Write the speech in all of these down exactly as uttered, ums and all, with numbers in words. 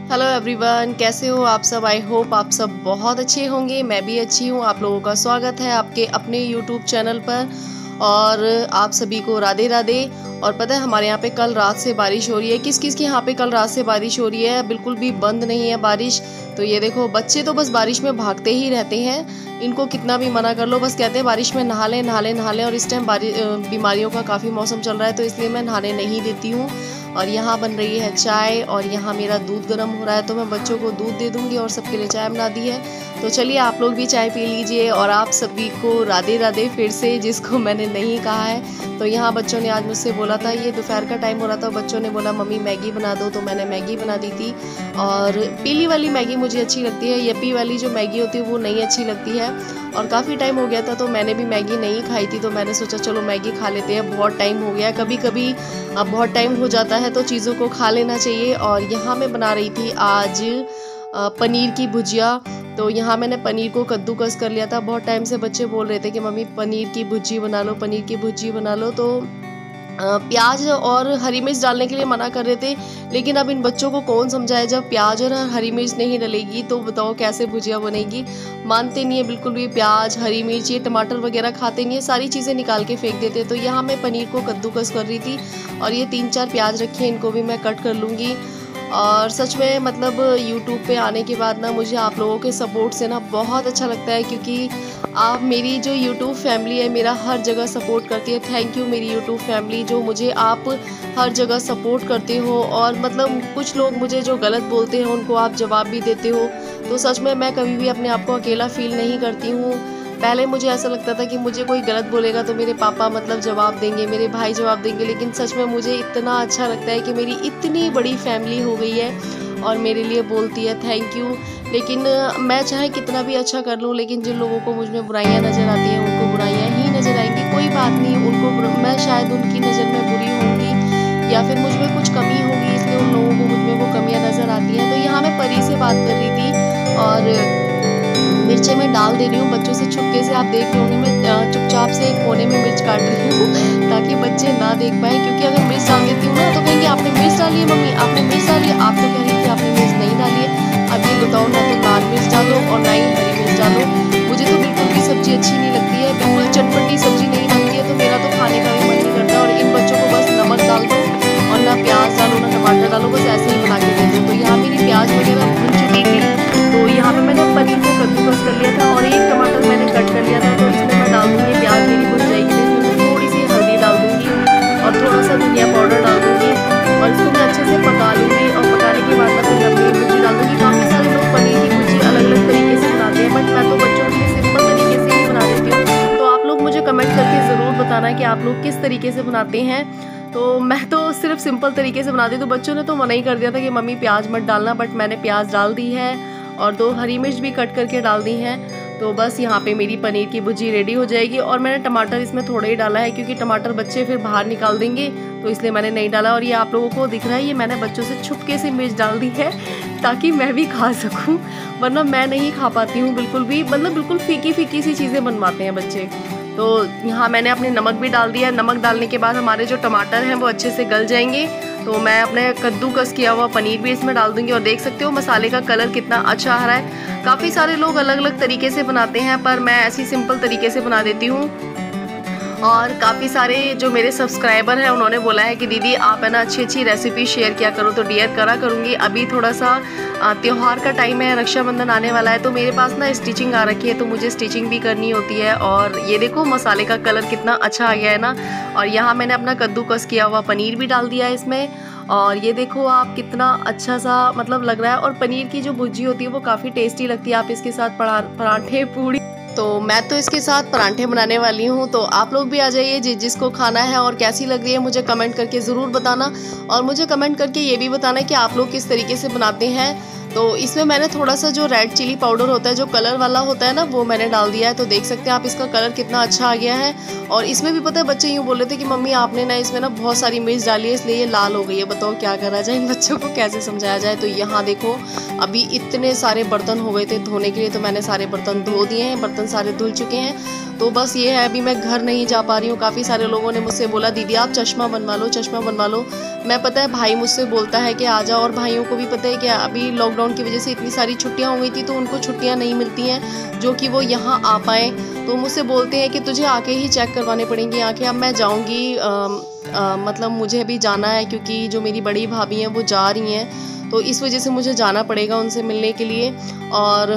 Hello everyone, कैसे हो आप सब। आई होप आप सब बहुत अच्छे होंगे। मैं भी अच्छी हूँ। आप लोगों का स्वागत है आपके अपने यूट्यूब चैनल पर और आप सभी को राधे राधे। और पता है हमारे यहाँ पे कल रात से बारिश हो रही है। किस किस के यहाँ पे कल रात से बारिश हो रही है, बिल्कुल भी बंद नहीं है बारिश। तो ये देखो, बच्चे तो बस बारिश में भागते ही रहते हैं। इनको कितना भी मना कर लो, बस कहते हैं बारिश में नहा लें नहा लें नहा लें। और इस टाइम बीमारियों का काफ़ी मौसम चल रहा है, तो इसलिए मैं नहाने नहीं देती हूँ। और यहाँ बन रही है चाय और यहाँ मेरा दूध गर्म हो रहा है, तो मैं बच्चों को दूध दे दूँगी और सबके लिए चाय बना दी है। तो चलिए आप लोग भी चाय पी लीजिए। और आप सभी को राधे राधे फिर से, जिसको मैंने नहीं कहा है। तो यहाँ बच्चों ने आज मुझसे बोला था, ये दोपहर का टाइम हो रहा था, बच्चों ने बोला मम्मी मैगी बना दो, तो मैंने मैगी बना दी थी। और पीली वाली मैगी मुझे अच्छी लगती है, यप्पी वाली जो मैगी होती है वो नहीं अच्छी लगती है। और काफ़ी टाइम हो गया था तो मैंने भी मैगी नहीं खाई थी, तो मैंने सोचा चलो मैगी खा लेते हैं, बहुत टाइम हो गया। कभी कभी अब बहुत टाइम हो जाता है तो चीज़ों को खा लेना चाहिए। और यहाँ मैं बना रही थी आज पनीर की भुजिया। तो यहाँ मैंने पनीर को कद्दूकस कर लिया था। बहुत टाइम से बच्चे बोल रहे थे कि मम्मी पनीर की भुजी बना लो, पनीर की भुजी बना लो। तो प्याज और हरी मिर्च डालने के लिए मना कर रहे थे, लेकिन अब इन बच्चों को कौन समझाए, जब प्याज और हरी मिर्च नहीं डलेगी तो बताओ कैसे भुजिया बनेगी। मानते नहीं है बिल्कुल भी, प्याज हरी मिर्च ये टमाटर वगैरह खाते नहीं है, सारी चीज़ें निकाल के फेंक देते। तो यहाँ मैं पनीर को कद्दूकस कर रही थी और ये तीन चार प्याज रखे हैं, इनको भी मैं कट कर लूँगी। और सच में मतलब यूट्यूब पे आने के बाद ना मुझे आप लोगों के सपोर्ट से ना बहुत अच्छा लगता है, क्योंकि आप मेरी जो यूट्यूब फैमिली है मेरा हर जगह सपोर्ट करती है। थैंक यू मेरी यूट्यूब फैमिली, जो मुझे आप हर जगह सपोर्ट करते हो। और मतलब कुछ लोग मुझे जो गलत बोलते हैं उनको आप जवाब भी देते हो। तो सच में मैं कभी भी अपने आप को अकेला फील नहीं करती हूँ। पहले मुझे ऐसा लगता था कि मुझे कोई गलत बोलेगा तो मेरे पापा मतलब जवाब देंगे, मेरे भाई जवाब देंगे, लेकिन सच में मुझे इतना अच्छा लगता है कि मेरी इतनी बड़ी फैमिली हो गई है और मेरे लिए बोलती है थैंक यू। लेकिन मैं चाहे कितना भी अच्छा कर लूँ, लेकिन जिन लोगों को मुझ में बुराइयाँ नज़र आती हैं उनको बुराइयाँ ही नज़र आएंगी। कोई बात नहीं, उनको मैं शायद उनकी नज़र में बुरी होंगी या फिर मुझ में कुछ कमी होगी, इसलिए उन लोगों को मुझ में वो कमियाँ नज़र आती हैं। तो यहाँ मैं परी से बात कर रही थी और मिर्चें मैं डाल दे रही हूँ बच्चों से छुपके से। आप देख रहे होंगे मैं चुपचाप से एक कोने में मिर्च काट रही हूँ ताकि बच्चे ना देख पाए, क्योंकि अगर मिर्च डाल देती हूँ ना तो कहेंगे आपने मिर्च डाली है मम्मी, आपने मिर्च डाली है। आप तो कह रही थी आपने मिर्च नहीं डाली है। अब ये बताओ, ना तो लाल मिर्च डालो और ना ही हरी मिर्च डालो। मुझे तो बिल्कुल भी सब्जी अच्छी नहीं लगती है, बिल्कुल चटपटी सब्जी नहीं बनती है, तो मेरा तो खाने का भी मन नहीं करता। और इन बच्चों को बस नमक डाल दो और ना प्याज डालो ना टमाटर डालो, बस ऐसे ही बना के दे दो। तो यहाँ मेरी प्याज वगैरह भून चुकी थी, तो यहाँ पे मैंने पनीर को कद्दूकस कर लिया था और एक टमाटर मैंने कट कर लिया था। तो इसमें मैं डाल दूँगी, प्याज मेरी भुन जाएगी तो इसमें मैं थोड़ी सी हल्दी डाल दूँगी और थोड़ा सा धनिया पाउडर डाल दूँगी और इसको मैं अच्छे से पका लूँगी। और पकाने के बाद मैं फिर नमक भुजी डाल दूँगी। काफ़ी सारे लोग पनीर की भुजी अलग अलग तरीके से बनाते हैं, बट मैं तो बच्चों के लिए सिंपल तरीके से ही बना देती हूँ। तो आप लोग मुझे कमेंट करके ज़रूर बताना कि आप लोग किस तरीके से बनाते हैं। तो मैं तो सिर्फ सिंपल तरीके से बनाती, तो बच्चों ने तो मना ही कर दिया था कि मम्मी प्याज मत डालना, बट मैंने प्याज डाल दी है और दो हरी मिर्च भी कट करके डाल दी हैं। तो बस यहाँ पे मेरी पनीर की भुजी रेडी हो जाएगी। और मैंने टमाटर इसमें थोड़ा ही डाला है, क्योंकि टमाटर बच्चे फिर बाहर निकाल देंगे, तो इसलिए मैंने नहीं डाला। और ये आप लोगों को दिख रहा है, ये मैंने बच्चों से छुपके से मिर्च डाल दी है ताकि मैं भी खा सकूं, वरना मैं नहीं खा पाती हूँ बिल्कुल भी। मतलब बिल्कुल फीकी फीकी सी चीज़ें बनवाते हैं बच्चे। तो यहाँ मैंने अपने नमक भी डाल दिया है। नमक डालने के बाद हमारे जो टमाटर हैं वो अच्छे से गल जाएंगे। तो मैं अपने कद्दूकस किया हुआ पनीर भी इसमें डाल दूंगी। और देख सकते हो मसाले का कलर कितना अच्छा आ रहा है। काफ़ी सारे लोग अलग अलग तरीके से बनाते हैं, पर मैं ऐसी सिंपल तरीके से बना देती हूँ। और काफ़ी सारे जो मेरे सब्सक्राइबर हैं उन्होंने बोला है कि दीदी आप है ना अच्छी अच्छी रेसिपी शेयर किया करो, तो डियर करा करूँगी। अभी थोड़ा सा त्यौहार का टाइम है, रक्षाबंधन आने वाला है, तो मेरे पास ना स्टिचिंग आ रखी है, तो मुझे स्टिचिंग भी करनी होती है। और ये देखो मसाले का कलर कितना अच्छा आ गया है ना। और यहाँ मैंने अपना कद्दूकस किया हुआ पनीर भी डाल दिया है इसमें। और ये देखो आप कितना अच्छा सा मतलब लग रहा है। और पनीर की जो भुजी होती है वो काफ़ी टेस्टी लगती है। आप इसके साथ पराठे पूड़ी, तो मैं तो इसके साथ पराठे बनाने वाली हूँ। तो आप लोग भी आ जाइए जिस जिसको खाना है। और कैसी लग रही है मुझे कमेंट करके ज़रूर बताना। और मुझे कमेंट करके ये भी बताना कि आप लोग किस तरीके से बनाते हैं। तो इसमें मैंने थोड़ा सा जो रेड चिली पाउडर होता है, जो कलर वाला होता है ना, वो मैंने डाल दिया है। तो देख सकते हैं आप इसका कलर कितना अच्छा आ गया है। और इसमें भी पता है बच्चे यूँ बोल रहे थे कि मम्मी आपने ना इसमें ना बहुत सारी मिर्च डाली है इसलिए ये लाल हो गई है। बताओ क्या करा जाए, इन बच्चों को कैसे समझाया जाए। तो यहाँ देखो अभी इतने सारे बर्तन हो गए थे धोने के लिए, तो मैंने सारे बर्तन धो दिए हैं, बर्तन सारे धुल चुके हैं। तो बस ये है, अभी मैं घर नहीं जा पा रही हूँ। काफ़ी सारे लोगों ने मुझसे बोला दीदी आप चश्मा बनवा लो, चश्मा बनवा लो। मैं पता है भाई मुझसे बोलता है कि आ जाओ, और भाइयों को भी पता है कि अभी लॉकडाउन की वजह से इतनी सारी छुट्टियाँ हो गई थी तो उनको छुट्टियाँ नहीं मिलती हैं जो कि वो यहाँ आ पाएँ। तो मुझसे बोलते हैं कि तुझे आके ही चेक करवाने पड़ेंगे आके। अब मैं जाऊँगी, मतलब मुझे भी जाना है क्योंकि जो मेरी बड़ी भाभी हैं वो जा रही हैं, तो इस वजह से मुझे जाना पड़ेगा उनसे मिलने के लिए। और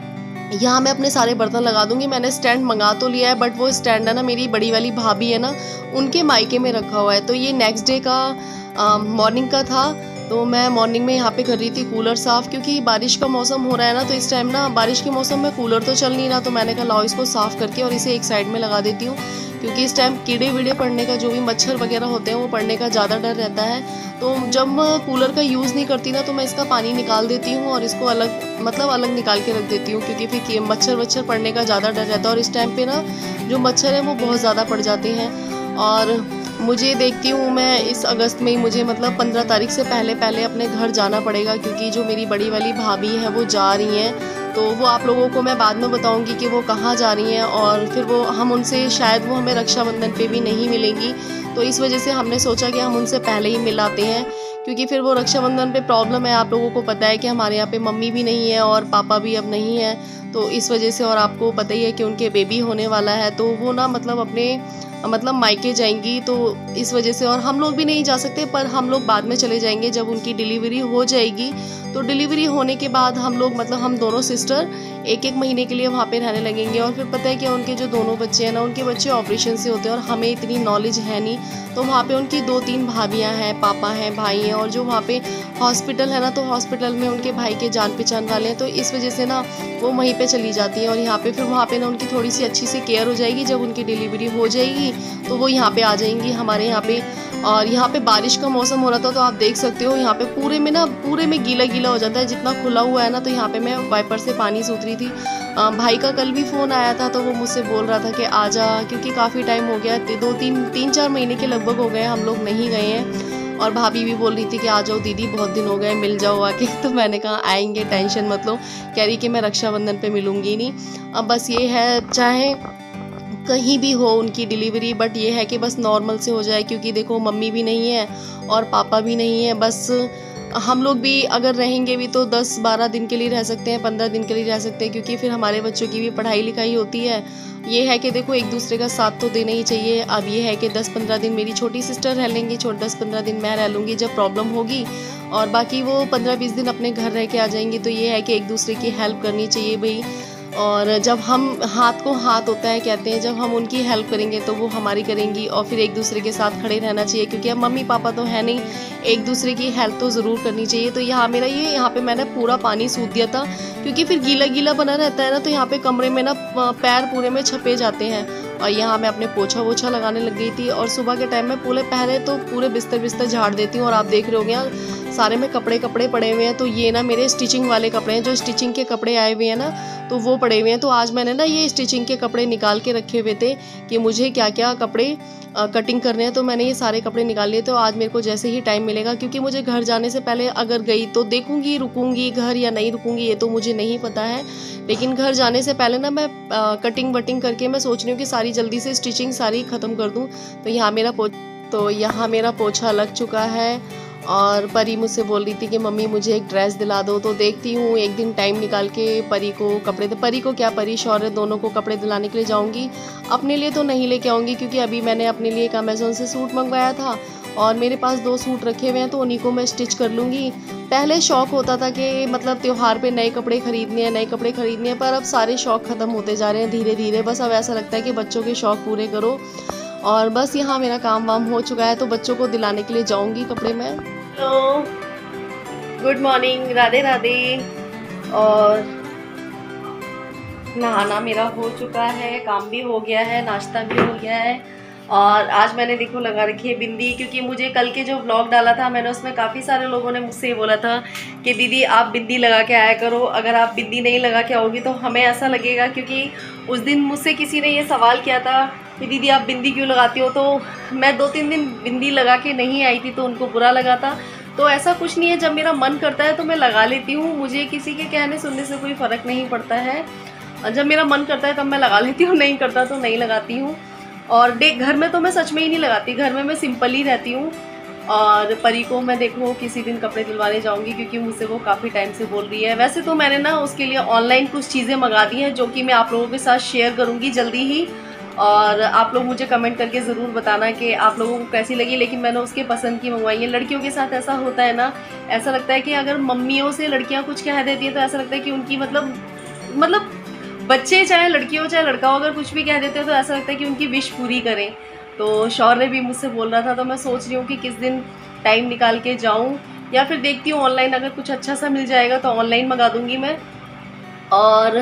यहाँ मैं अपने सारे बर्तन लगा दूंगी। मैंने स्टैंड मंगा तो लिया है, बट वो स्टैंड है ना, मेरी बड़ी वाली भाभी है ना, उनके मायके में रखा हुआ है। तो ये नेक्स्ट डे का मॉर्निंग का था, तो मैं मॉर्निंग में यहाँ पे कर रही थी कूलर साफ़, क्योंकि बारिश का मौसम हो रहा है ना, तो इस टाइम ना बारिश के मौसम में कूलर तो चल नहीं रहा। तो मैंने कहा लाओ इसको साफ़ करके और इसे एक साइड में लगा देती हूँ, क्योंकि इस टाइम कीड़े वीड़े पड़ने का, जो भी मच्छर वगैरह होते हैं वो पड़ने का ज़्यादा डर रहता है। तो जब मैं कूलर का यूज़ नहीं करती ना, तो मैं इसका पानी निकाल देती हूँ और इसको अलग, मतलब अलग निकाल के रख देती हूँ, क्योंकि फिर मच्छर वच्छर पड़ने का ज़्यादा डर रहता है। और इस टाइम पे ना जो मच्छर है वो बहुत ज़्यादा पड़ जाते हैं। और मुझे देखती हूँ मैं इस अगस्त में ही मुझे मतलब पंद्रह तारीख से पहले पहले अपने घर जाना पड़ेगा, क्योंकि जो मेरी बड़ी वाली भाभी हैं वो जा रही हैं। तो वो आप लोगों को मैं बाद में बताऊंगी कि वो कहाँ जा रही हैं, और फिर वो हम उनसे शायद वो हमें रक्षाबंधन पे भी नहीं मिलेंगी। तो इस वजह से हमने सोचा कि हम उनसे पहले ही मिल आते हैं, क्योंकि फिर वो रक्षाबंधन पे प्रॉब्लम है। आप लोगों को पता है कि हमारे यहाँ पे मम्मी भी नहीं है और पापा भी अब नहीं है, तो इस वजह से। और आपको पता ही है कि उनके बेबी होने वाला है, तो वो ना मतलब अपने मतलब मायके जाएंगी, तो इस वजह से। और हम लोग भी नहीं जा सकते, पर हम लोग बाद में चले जाएंगे जब उनकी डिलीवरी हो जाएगी। तो डिलीवरी होने के बाद हम लोग मतलब हम दोनों सिस्टर एक एक महीने के लिए वहाँ पे रहने लगेंगे। और फिर पता है कि उनके जो दोनों बच्चे हैं ना, उनके बच्चे ऑपरेशन से होते हैं और हमें इतनी नॉलेज है नहीं। तो वहाँ पे उनकी दो तीन भाभियाँ हैं, पापा हैं, भाई हैं, और जो वहाँ पे हॉस्पिटल है ना, तो हॉस्पिटल में उनके भाई के जान पहचान वाले हैं। तो इस वजह से ना वो वहीं पे चली जाती हैं, और यहाँ पे फिर वहाँ पे ना उनकी थोड़ी सी अच्छी सी केयर हो जाएगी। जब उनकी डिलीवरी हो जाएगी तो वो यहाँ पे आ जाएंगी हमारे यहाँ पे। और यहाँ पे बारिश का मौसम हो रहा था, तो आप देख सकते हो यहाँ पे पूरे में ना पूरे में गीला गीला हो जाता है, जितना खुला हुआ है ना। तो यहाँ पे मैं वाइपर से पानी सूख रही थी। आ, भाई का कल भी फ़ोन आया था, तो वो मुझसे बोल रहा था कि आ जा, क्योंकि काफ़ी टाइम हो गया, दो तीन तीन चार महीने के लगभग हो गए हम लोग नहीं गए हैं। और भाभी भी बोल रही थी कि आ जाओ दीदी, बहुत दिन हो गए, मिल जाओ आके। तो मैंने कहा आएंगे, टेंशन मत लो। कह रही कि मैं रक्षाबंधन पे मिलूंगी नहीं। अब बस ये है, चाहे कहीं भी हो उनकी डिलीवरी, बट ये है कि बस नॉर्मल से हो जाए, क्योंकि देखो मम्मी भी नहीं है और पापा भी नहीं है। बस हम लोग भी अगर रहेंगे भी तो दस बारह दिन के लिए रह सकते हैं, पंद्रह दिन के लिए रह सकते हैं, क्योंकि फिर हमारे बच्चों की भी पढ़ाई लिखाई होती है। ये है कि देखो एक दूसरे का साथ तो देना ही चाहिए। अब ये है कि दस पंद्रह दिन मेरी छोटी सिस्टर रह लेंगी, छोट दस पंद्रह दिन मैं रह लूँगी जब प्रॉब्लम होगी, और बाकी वो पंद्रह बीस दिन अपने घर रह के आ जाएंगी। तो ये है कि एक दूसरे की हेल्प करनी चाहिए भाई। और जब हम हाथ को हाथ होता है कहते हैं, जब हम उनकी हेल्प करेंगे तो वो हमारी करेंगी, और फिर एक दूसरे के साथ खड़े रहना चाहिए, क्योंकि अब मम्मी पापा तो है नहीं, एक दूसरे की हेल्प तो ज़रूर करनी चाहिए। तो यहाँ मेरा ये यहाँ पे मैंने पूरा पानी सूख दिया था, क्योंकि फिर गीला गीला बना रहता है ना, तो यहाँ पे कमरे में ना पैर पूरे में छपे जाते हैं। और यहाँ मैं अपने पोछा वोछा लगाने लग गई थी, और सुबह के टाइम में पूरे पहले तो पूरे बिस्तर बिस्तर झाड़ देती हूँ। और आप देख रहे हो गया सारे में कपड़े कपड़े पड़े हुए हैं, तो ये ना मेरे स्टिचिंग वाले कपड़े हैं, जो स्टिचिंग के कपड़े आए हुए हैं ना, तो वो पड़े हुए हैं। तो आज मैंने ना ये स्टिचिंग के कपड़े निकाल के रखे हुए थे कि मुझे क्या क्या कपड़े आ, कटिंग करने हैं, तो मैंने ये सारे कपड़े निकाल लिए। तो आज मेरे को जैसे ही टाइम मिलेगा, क्योंकि मुझे घर जाने से पहले अगर गई तो देखूंगी रुकूंगी घर या नहीं रुकूंगी, ये तो मुझे नहीं पता है। लेकिन घर जाने से पहले ना मैं आ, कटिंग वटिंग करके मैं सोच रही हूँ कि सारी जल्दी से स्टिचिंग सारी ख़त्म कर दूँ। तो यहाँ मेरा पो तो यहाँ मेरा पोछा लग चुका है, और परी मुझसे बोल रही थी कि मम्मी मुझे एक ड्रेस दिला दो। तो देखती हूँ एक दिन टाइम निकाल के परी को कपड़े दे परी को क्या परी शौर्य दोनों को कपड़े दिलाने के लिए जाऊँगी। अपने लिए तो नहीं लेके आऊँगी, क्योंकि अभी मैंने अपने लिए एक अमेज़ोन से सूट मंगवाया था, और मेरे पास दो सूट रखे हुए हैं, तो उन्हीं को मैं स्टिच कर लूँगी। पहले शौक़ होता था कि मतलब त्यौहार पे नए कपड़े खरीदने हैं नए कपड़े खरीदने हैं, पर अब सारे शौक़ ख़त्म होते जा रहे हैं धीरे धीरे। बस अब ऐसा लगता है कि बच्चों के शौक़ पूरे करो। और बस यहाँ मेरा काम वाम हो चुका है, तो बच्चों को दिलाने के लिए जाऊँगी कपड़े में। Hello, good morning, Radhe Radhe. और नहाना मेरा हो चुका है, काम भी हो गया है, नाश्ता भी हो गया है। और आज मैंने देखो लगा रखी है बिंदी, क्योंकि मुझे कल के जो व्लॉग डाला था मैंने उसमें काफ़ी सारे लोगों ने मुझसे ये बोला था कि दीदी आप बिंदी लगा के आया करो, अगर आप बिंदी नहीं लगा के आओगी तो हमें ऐसा लगेगा। क्योंकि उस दिन मुझसे किसी ने ये सवाल किया था कि दीदी आप बिंदी क्यों लगाती हो, तो मैं दो तीन दिन बिंदी लगा के नहीं आई थी, तो उनको बुरा लगा था। तो ऐसा कुछ नहीं है, जब मेरा मन करता है तो मैं लगा लेती हूँ, मुझे किसी के कहने सुनने से कोई फ़र्क नहीं पड़ता है। जब मेरा मन करता है तब मैं लगा लेती हूँ, नहीं करता तो नहीं लगाती हूँ। और डे घर में तो मैं सच में ही नहीं लगाती, घर में मैं सिंपल ही रहती हूँ। और परी को मैं देखो किसी दिन कपड़े दिलवाने जाऊंगी, क्योंकि मुझसे वो काफ़ी टाइम से बोल रही है। वैसे तो मैंने ना उसके लिए ऑनलाइन कुछ चीज़ें मंगा दी हैं, जो कि मैं आप लोगों के साथ शेयर करूँगी जल्दी ही। और आप लोग मुझे कमेंट करके ज़रूर बताना कि आप लोगों को कैसी लगी। लेकिन मैंने उसके पसंद की मंगवाई है। लड़कियों के साथ ऐसा होता है ना, ऐसा लगता है कि अगर मम्मियों से लड़कियाँ कुछ कह देती हैं तो ऐसा लगता है कि उनकी मतलब मतलब बच्चे चाहे लड़की हो चाहे लड़का हो, अगर कुछ भी कह देते हैं तो ऐसा लगता है कि उनकी विश पूरी करें। तो शौर्य भी मुझसे बोल रहा था, तो मैं सोच रही हूँ कि किस दिन टाइम निकाल के जाऊँ, या फिर देखती हूँ ऑनलाइन अगर कुछ अच्छा सा मिल जाएगा तो ऑनलाइन मंगा दूँगी मैं। और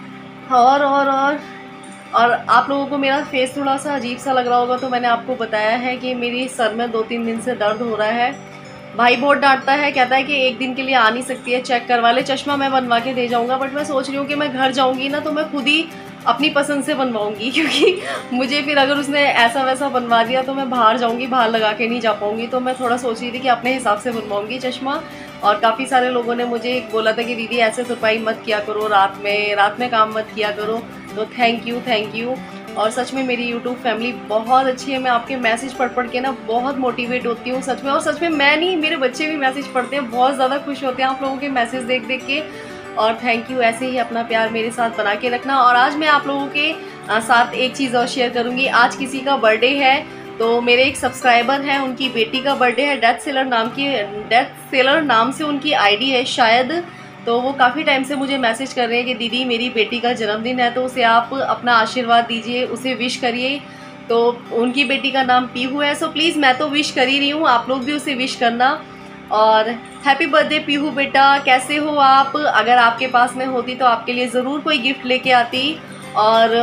और और और और आप लोगों को मेरा फेस थोड़ा सा अजीब सा लग रहा होगा, तो मैंने आपको बताया है कि मेरी सर में दो तीन दिन से दर्द हो रहा है। भाई बहुत डांटता है, कहता है कि एक दिन के लिए आ नहीं सकती है, चेक करवा ले, चश्मा मैं बनवा के दे जाऊंगा। बट मैं सोच रही हूँ कि मैं घर जाऊंगी ना तो मैं खुद ही अपनी पसंद से बनवाऊंगी, क्योंकि मुझे फिर अगर उसने ऐसा वैसा बनवा दिया तो मैं बाहर जाऊंगी, बाहर लगा के नहीं जा पाऊंगी। तो मैं थोड़ा सोच रही थी कि अपने हिसाब से बनवाऊंगी चश्मा। और काफ़ी सारे लोगों ने मुझे बोला था कि दीदी ऐसे तुरपाई मत किया करो, रात में रात में काम मत किया करो। तो थैंक यू थैंक यू। और सच में मेरी यूट्यूब फैमिली बहुत अच्छी है। मैं आपके मैसेज पढ़ पढ़ के ना बहुत मोटिवेट होती हूँ सच में। और सच में मैं नहीं, मेरे बच्चे भी मैसेज पढ़ते हैं, बहुत ज़्यादा खुश होते हैं आप लोगों के मैसेज देख देख के। और थैंक यू, ऐसे ही अपना प्यार मेरे साथ बना के रखना। और आज मैं आप लोगों के साथ एक चीज़ और शेयर करूँगी। आज किसी का बर्थडे है, तो मेरे एक सब्सक्राइबर हैं, उनकी बेटी का बर्थडे है। डेथ सेलर नाम की डेथ सेलर नाम से उनकी आईडी है शायद। तो वो काफ़ी टाइम से मुझे मैसेज कर रहे हैं कि दीदी मेरी बेटी का जन्मदिन है, तो उसे आप अपना आशीर्वाद दीजिए, उसे विश करिए। तो उनकी बेटी का नाम पीहू है। सो प्लीज़, मैं तो विश कर ही रही हूँ, आप लोग भी उसे विश करना। और हैप्पी बर्थडे पीहू बेटा, कैसे हो आप? अगर आपके पास में होती तो आपके लिए ज़रूर कोई गिफ्ट लेके आती। और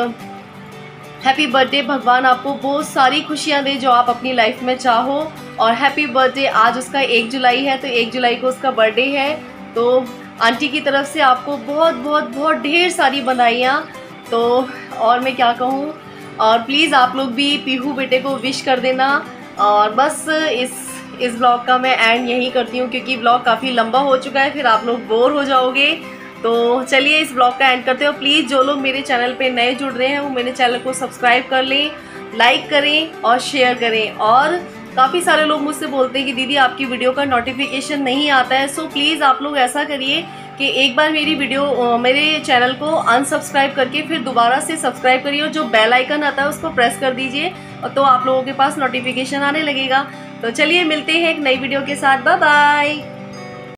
हैप्पी बर्थडे, भगवान आपको बहुत सारी खुशियाँ दे जो आप अपनी लाइफ में चाहो। और हैप्पी बर्थडे, आज उसका एक जुलाई है, तो एक जुलाई को उसका बर्थडे है। तो आंटी की तरफ से आपको बहुत बहुत बहुत ढेर सारी बधाइयाँ। तो और मैं क्या कहूँ। और प्लीज़ आप लोग भी पीहू बेटे को विश कर देना। और बस इस इस ब्लॉग का मैं एंड यहीं करती हूँ, क्योंकि ब्लॉग काफ़ी लंबा हो चुका है, फिर आप लोग बोर हो जाओगे। तो चलिए इस ब्लॉग का एंड करते हो। प्लीज़ जो लोग मेरे चैनल पे नए जुड़ रहे हैं वो मेरे चैनल को सब्सक्राइब कर लें, लाइक करें और शेयर करें। और काफ़ी सारे लोग मुझसे बोलते हैं कि दीदी आपकी वीडियो का नोटिफिकेशन नहीं आता है। सो प्लीज़ आप लोग ऐसा करिए कि एक बार मेरी वीडियो मेरे चैनल को अनसब्सक्राइब करके फिर दोबारा से सब्सक्राइब करिए, और जो बेल आइकन आता है उसको प्रेस कर दीजिए, और तो आप लोगों के पास नोटिफिकेशन आने लगेगा। तो चलिए मिलते हैं एक नई वीडियो के साथ। Bye bye.